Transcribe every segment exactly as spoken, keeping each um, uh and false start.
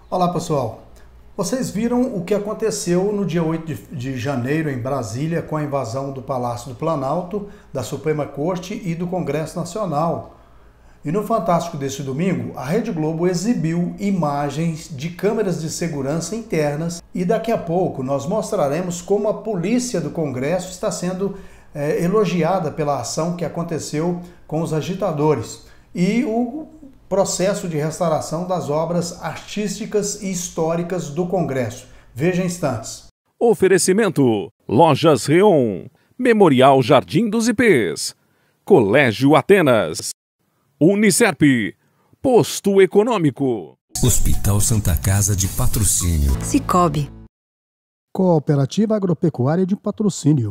Olá pessoal, vocês viram o que aconteceu no dia oito de janeiro em Brasília com a invasão do Palácio do Planalto, da Suprema Corte e do Congresso Nacional. E no Fantástico deste domingo, a Rede Globo exibiu imagens de câmeras de segurança internas e daqui a pouco nós mostraremos como a polícia do Congresso está sendo é, elogiada pela ação que aconteceu com os agitadores e o processo de restauração das obras artísticas e históricas do Congresso. Veja em instantes. Oferecimento: Lojas Reon, Memorial Jardim dos Ipês, Colégio Atenas, Unicerp, Posto Econômico, Hospital Santa Casa de Patrocínio, Cicobi, Cooperativa Agropecuária de Patrocínio.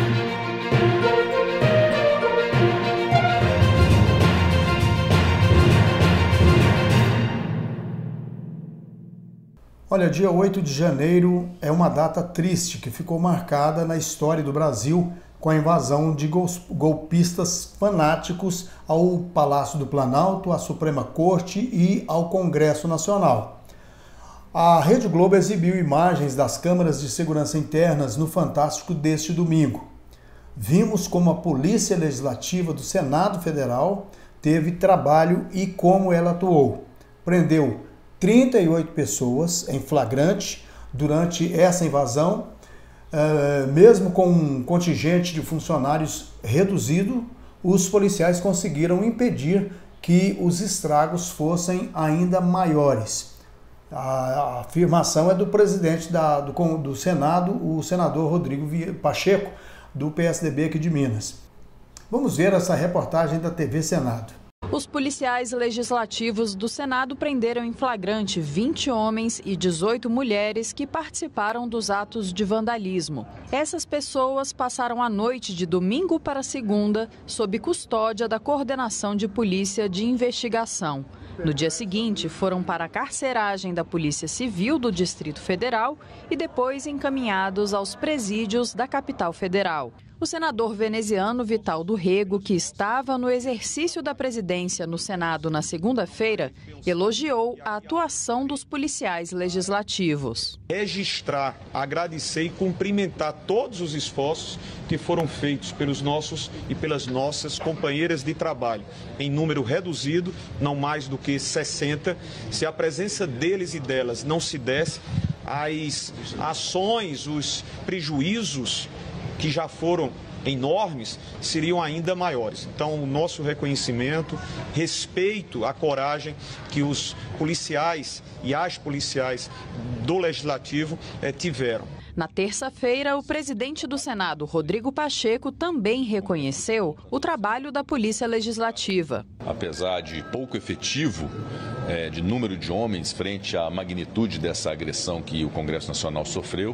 Olha, dia oito de janeiro é uma data triste que ficou marcada na história do Brasil com a invasão de golpistas fanáticos ao Palácio do Planalto, à Suprema Corte e ao Congresso Nacional. A Rede Globo exibiu imagens das câmaras de segurança internas no Fantástico deste domingo. Vimos como a Polícia Legislativa do Senado Federal teve trabalho e como ela atuou. Prendeu trinta e oito pessoas em flagrante durante essa invasão, mesmo com um contingente de funcionários reduzido, os policiais conseguiram impedir que os estragos fossem ainda maiores. A afirmação é do presidente da, do, do Senado, o senador Rodrigo Pacheco, do P S D B aqui de Minas. Vamos ver essa reportagem da T V Senado. Os policiais legislativos do Senado prenderam em flagrante vinte homens e dezoito mulheres que participaram dos atos de vandalismo. Essas pessoas passaram a noite de domingo para segunda sob custódia da Coordenação de Polícia de Investigação. No dia seguinte, foram para a carceragem da Polícia Civil do Distrito Federal e depois encaminhados aos presídios da capital federal. O senador veneziano Vital do Rego, que estava no exercício da presidência no Senado na segunda-feira, elogiou a atuação dos policiais legislativos. Registrar, agradecer e cumprimentar todos os esforços que foram feitos pelos nossos e pelas nossas companheiras de trabalho, em número reduzido, não mais do que sessenta. Se a presença deles e delas não se desse, as ações, os prejuízos que já foram enormes, seriam ainda maiores. Então, o nosso reconhecimento, respeito à coragem que os policiais e as policiais do Legislativo eh, tiveram. Na terça-feira, o presidente do Senado, Rodrigo Pacheco, também reconheceu o trabalho da Polícia Legislativa. Apesar de pouco efetivo é, de número de homens frente à magnitude dessa agressão que o Congresso Nacional sofreu,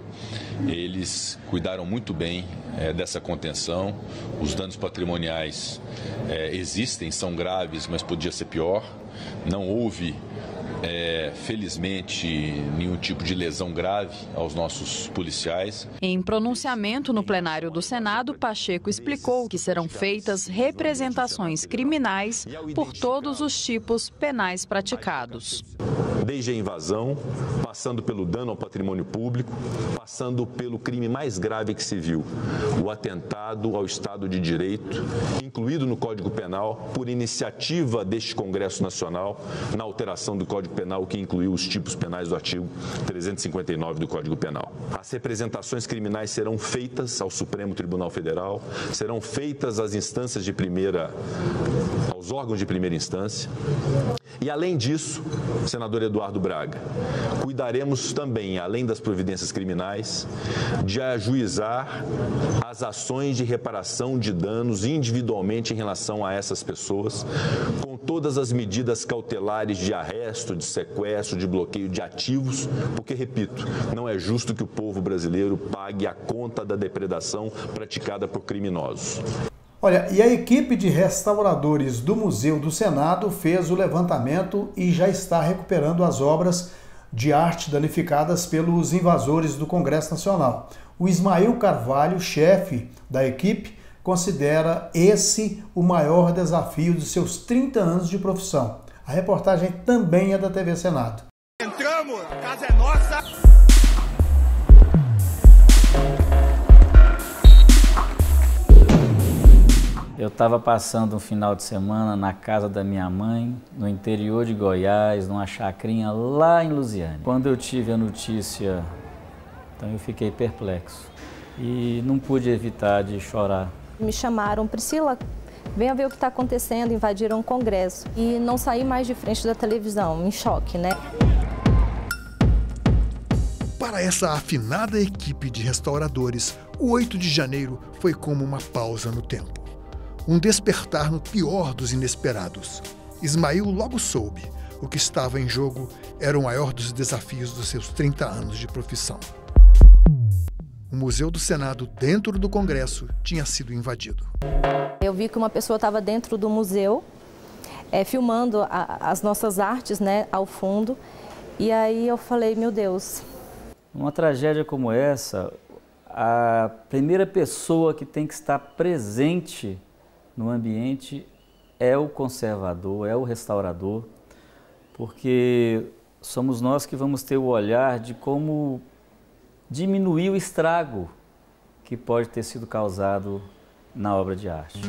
eles cuidaram muito bem é, dessa contenção. Os danos patrimoniais é, existem, são graves, mas podia ser pior. Não houve É, felizmente, nenhum tipo de lesão grave aos nossos policiais. Em pronunciamento no plenário do Senado, Pacheco explicou que serão feitas representações criminais por todos os tipos penais praticados. Desde a invasão, passando pelo dano ao patrimônio público, passando pelo crime mais grave que se viu, o atentado ao Estado de Direito, incluído no Código Penal, por iniciativa deste Congresso Nacional, na alteração do Código Penal que incluiu os tipos penais do artigo trezentos e cinquenta e nove do Código Penal. As representações criminais serão feitas ao Supremo Tribunal Federal, serão feitas às instâncias de primeira, aos órgãos de primeira instância. E, além disso, senador Eduardo Braga, cuidaremos também, além das providências criminais, de ajuizar as ações de reparação de danos individualmente em relação a essas pessoas, com todas as medidas cautelares de arresto, de sequestro, de bloqueio de ativos, porque, repito, não é justo que o povo brasileiro pague a conta da depredação praticada por criminosos. Olha, e a equipe de restauradores do Museu do Senado fez o levantamento e já está recuperando as obras de arte danificadas pelos invasores do Congresso Nacional. O Ismael Carvalho, chefe da equipe, considera esse o maior desafio de seus trinta anos de profissão. A reportagem também é da T V Senado. Entramos amor? A casa é nossa. Eu estava passando um final de semana na casa da minha mãe, no interior de Goiás, numa chacrinha lá em Lusiânia. Quando eu tive a notícia, então eu fiquei perplexo e não pude evitar de chorar. Me chamaram, Priscila, venha ver o que está acontecendo, invadiram o Congresso. E não saí mais de frente da televisão, em choque, né? Para essa afinada equipe de restauradores, o oito de janeiro foi como uma pausa no tempo. Um despertar no pior dos inesperados. Ismael logo soube. O que estava em jogo era o maior dos desafios dos seus trinta anos de profissão. O Museu do Senado, dentro do Congresso, tinha sido invadido. Eu vi que uma pessoa estava dentro do museu, é, filmando a, as nossas artes, né, ao fundo. E aí eu falei, meu Deus. Uma tragédia como essa, a primeira pessoa que tem que estar presente no ambiente é o conservador, é o restaurador, porque somos nós que vamos ter o olhar de como diminuir o estrago que pode ter sido causado na obra de arte.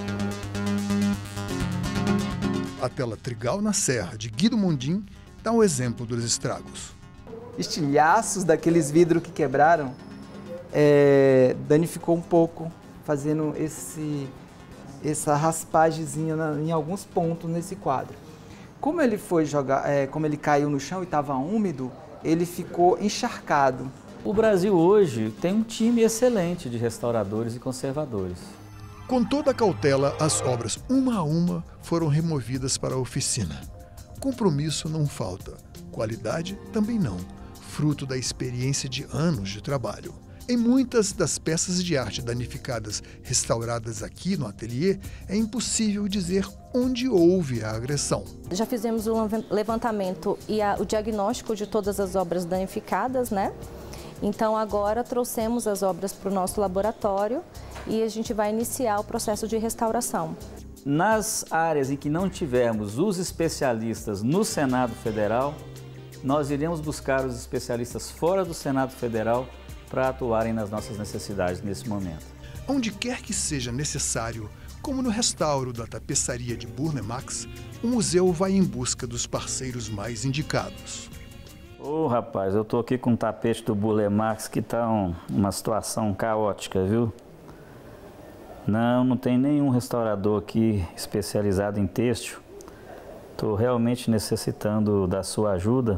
A tela Trigal na Serra, de Guido Mundim, dá um exemplo dos estragos. Estilhaços daqueles vidros que quebraram, é, danificou um pouco, fazendo esse... essa raspagemzinha em alguns pontos nesse quadro. Como ele foi jogar, é, como ele caiu no chão e estava úmido, ele ficou encharcado. O Brasil hoje tem um time excelente de restauradores e conservadores. Com toda a cautela, as obras, uma a uma, foram removidas para a oficina. Compromisso não falta, qualidade também não, fruto da experiência de anos de trabalho. Em muitas das peças de arte danificadas restauradas aqui no ateliê, é impossível dizer onde houve a agressão. Já fizemos o levantamento e a, o diagnóstico de todas as obras danificadas, né? Então agora trouxemos as obras para o nosso laboratório e a gente vai iniciar o processo de restauração. Nas áreas em que não tivermos os especialistas no Senado Federal, nós iremos buscar os especialistas fora do Senado Federal para atuarem nas nossas necessidades nesse momento. Onde quer que seja necessário, como no restauro da tapeçaria de Burle Marx, o museu vai em busca dos parceiros mais indicados. Ô, rapaz, eu tô aqui com um tapete do Burle Marx que tá um, uma situação caótica, viu? Não, não tem nenhum restaurador aqui especializado em têxtil. Tô realmente necessitando da sua ajuda.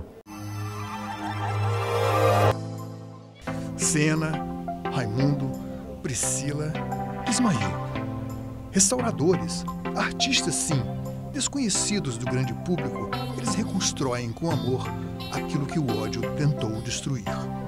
Sena, Raimundo, Priscila, Ismael. Restauradores, artistas sim, desconhecidos do grande público, eles reconstroem com amor aquilo que o ódio tentou destruir.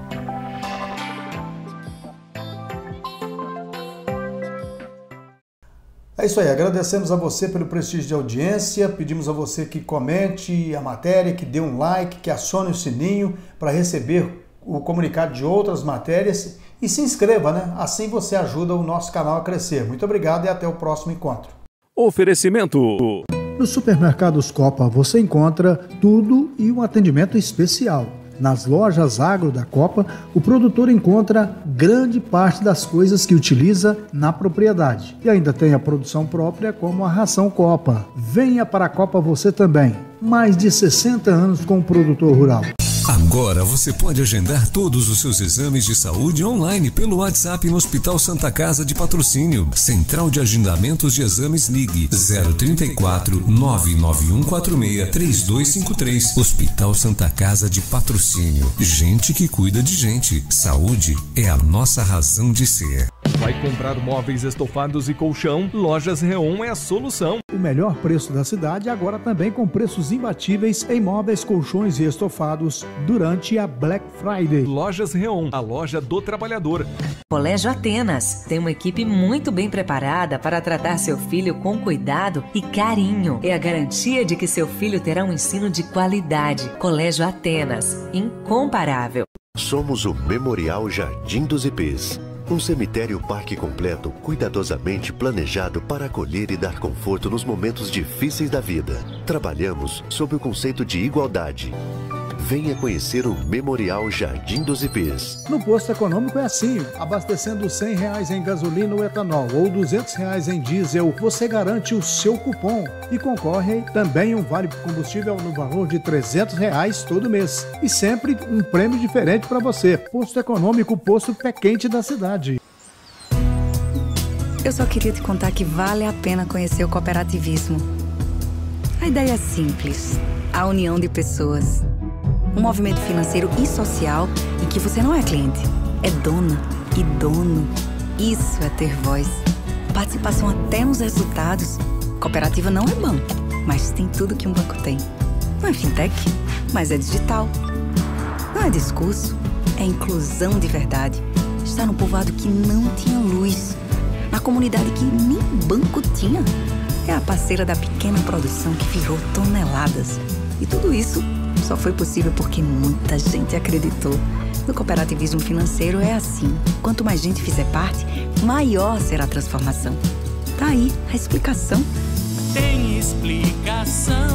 É isso aí, agradecemos a você pelo prestígio de audiência, pedimos a você que comente a matéria, que dê um like, que acione o sininho para receber o comunicado de outras matérias e se inscreva, né? Assim você ajuda o nosso canal a crescer. Muito obrigado e até o próximo encontro. Oferecimento. Nos supermercados Copa você encontra tudo e um atendimento especial. Nas lojas agro da Copa, o produtor encontra grande parte das coisas que utiliza na propriedade. E ainda tem a produção própria, como a ração Copa. Venha para a Copa você também. Mais de sessenta anos com o produtor rural. Agora você pode agendar todos os seus exames de saúde online pelo WhatsApp no Hospital Santa Casa de Patrocínio. Central de Agendamentos de Exames, ligue zero trinta e quatro, nove nove um quatro seis, três dois cinco três. Hospital Santa Casa de Patrocínio. Gente que cuida de gente. Saúde é a nossa razão de ser. Vai comprar móveis estofados e colchão? Lojas Reon é a solução. O melhor preço da cidade agora também com preços imbatíveis em móveis, colchões e estofados durante a Black Friday. Lojas Reon, a loja do trabalhador. Colégio Atenas tem uma equipe muito bem preparada para tratar seu filho com cuidado e carinho. É a garantia de que seu filho terá um ensino de qualidade. Colégio Atenas, incomparável. Somos o Memorial Jardim dos Ipês. Um cemitério parque completo, cuidadosamente planejado para acolher e dar conforto nos momentos difíceis da vida. Trabalhamos sob o conceito de igualdade. Venha conhecer o Memorial Jardim dos Ipês. No posto econômico é assim, abastecendo cem reais em gasolina ou etanol ou duzentos reais em diesel, você garante o seu cupom e concorre também um vale combustível no valor de trezentos reais todo mês. E sempre um prêmio diferente para você. Posto econômico, posto pé quente da cidade. Eu só queria te contar que vale a pena conhecer o cooperativismo. A ideia é simples, a união de pessoas. Um movimento financeiro e social em que você não é cliente, é dona e dono. Isso é ter voz. Participação até nos resultados. Cooperativa não é banco, mas tem tudo que um banco tem. Não é fintech, mas é digital. Não é discurso, é inclusão de verdade. Está no povoado que não tinha luz, na comunidade que nem banco tinha. É a parceira da pequena produção que virou toneladas. E tudo isso só foi possível porque muita gente acreditou. No cooperativismo financeiro é assim. Quanto mais gente fizer parte, maior será a transformação. Tá aí a explicação. Tem explicação.